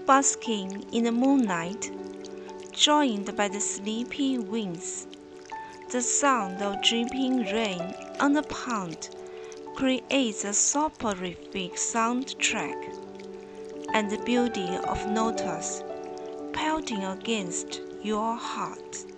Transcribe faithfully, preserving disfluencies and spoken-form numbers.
Basking in the moonlight, joined by the sleepy winds. The sound of dripping rain on the pond creates a soporific soundtrack, and the beauty of Lotus pelting against your heart.